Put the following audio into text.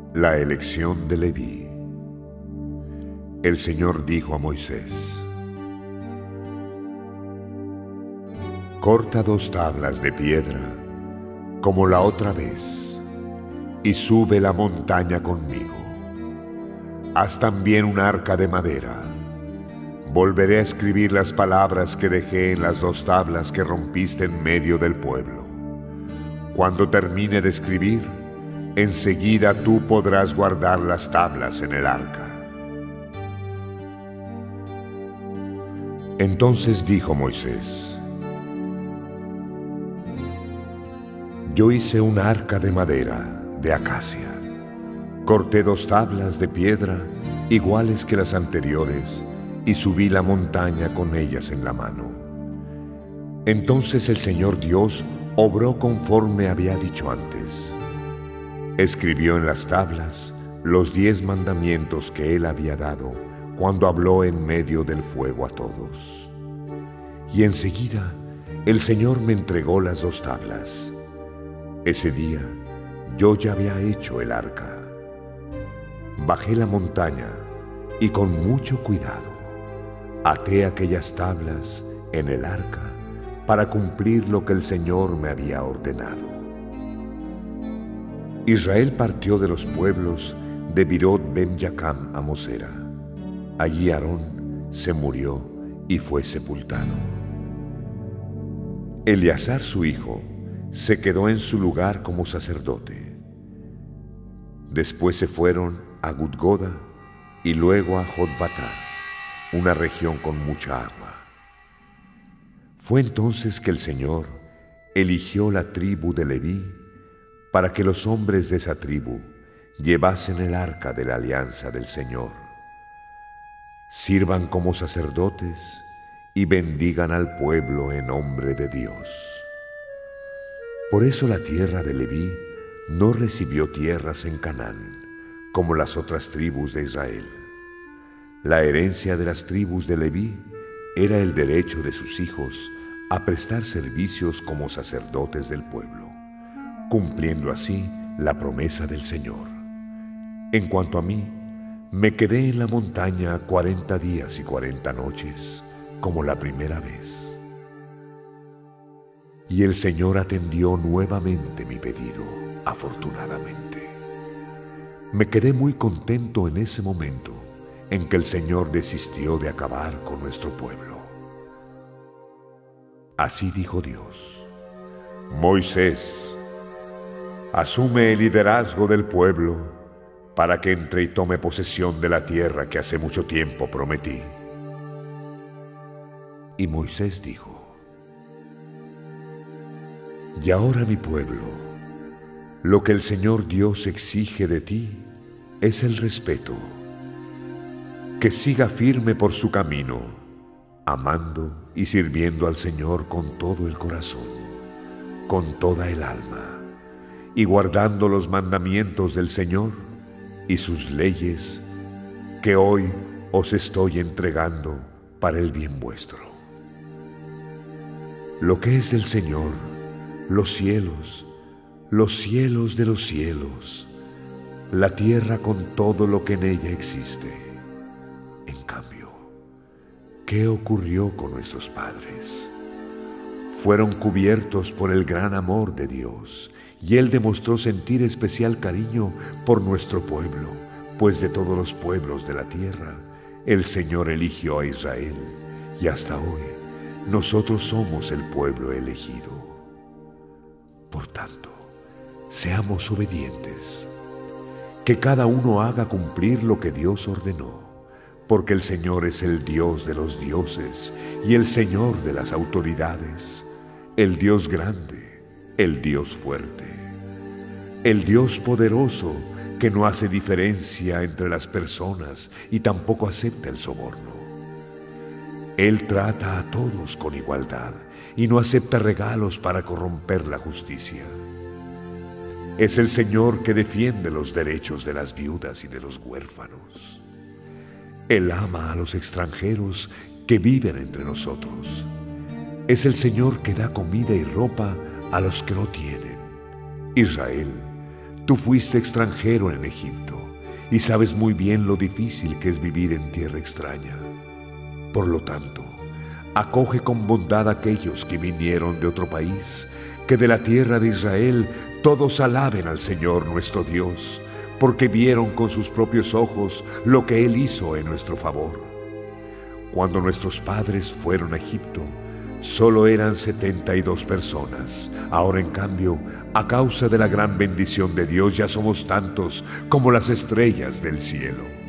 La elección de Leví. El Señor dijo a Moisés: corta 2 tablas de piedra, como la otra vez, y sube la montaña conmigo. Haz también un arca de madera. Volveré a escribir las palabras que dejé en las 2 tablas que rompiste en medio del pueblo. Cuando termine de escribir, enseguida tú podrás guardar las tablas en el arca. Entonces dijo Moisés: yo hice un arca de madera, de acacia. Corté 2 tablas de piedra, iguales que las anteriores, y subí la montaña con ellas en la mano. Entonces el Señor Dios obró conforme había dicho antes. Escribió en las tablas los 10 mandamientos que Él había dado cuando habló en medio del fuego a todos. Y enseguida el Señor me entregó las 2 tablas. Ese día yo ya había hecho el arca. Bajé la montaña y con mucho cuidado até aquellas tablas en el arca para cumplir lo que el Señor me había ordenado. Israel partió de los pueblos de Birot Ben-Jacam a Mosera. Allí Aarón se murió y fue sepultado. Eleazar, su hijo, se quedó en su lugar como sacerdote. Después se fueron a Gudgoda y luego a Jotbatá, una región con mucha agua. Fue entonces que el Señor eligió la tribu de Leví para que los hombres de esa tribu llevasen el arca de la alianza del Señor, sirvan como sacerdotes y bendigan al pueblo en nombre de Dios. Por eso la tierra de Leví no recibió tierras en Canaán, como las otras tribus de Israel. La herencia de las tribus de Leví era el derecho de sus hijos a prestar servicios como sacerdotes del pueblo, cumpliendo así la promesa del Señor. En cuanto a mí, me quedé en la montaña 40 días y 40 noches, como la primera vez. Y el Señor atendió nuevamente mi pedido, afortunadamente. Me quedé muy contento en ese momento en que el Señor desistió de acabar con nuestro pueblo. Así dijo Dios: Moisés, asume el liderazgo del pueblo para que entre y tome posesión de la tierra que hace mucho tiempo prometí. Y Moisés dijo: y ahora, mi pueblo, lo que el Señor Dios exige de ti es el respeto, que siga firme por su camino, amando y sirviendo al Señor con todo el corazón, con toda el alma, y guardando los mandamientos del Señor y sus leyes que hoy os estoy entregando para el bien vuestro. Lo que es del Señor, los cielos de los cielos, la tierra con todo lo que en ella existe. En cambio, ¿qué ocurrió con nuestros padres? Fueron cubiertos por el gran amor de Dios, y Él demostró sentir especial cariño por nuestro pueblo, pues de todos los pueblos de la tierra, el Señor eligió a Israel, y hasta hoy nosotros somos el pueblo elegido. Por tanto, seamos obedientes, que cada uno haga cumplir lo que Dios ordenó, porque el Señor es el Dios de los dioses y el Señor de las autoridades, el Dios grande, el Dios fuerte, el Dios poderoso que no hace diferencia entre las personas y tampoco acepta el soborno. Él trata a todos con igualdad y no acepta regalos para corromper la justicia. Es el Señor que defiende los derechos de las viudas y de los huérfanos. Él ama a los extranjeros que viven entre nosotros. Es el Señor que da comida y ropa a los que no tienen. Israel, Tú fuiste extranjero en Egipto y sabes muy bien lo difícil que es vivir en tierra extraña. Por lo tanto, acoge con bondad a aquellos que vinieron de otro país, que de la tierra de Israel todos alaben al Señor nuestro Dios, porque vieron con sus propios ojos lo que Él hizo en nuestro favor. Cuando nuestros padres fueron a Egipto, solo eran 72 personas. Ahora, en cambio, a causa de la gran bendición de Dios, ya somos tantos como las estrellas del cielo.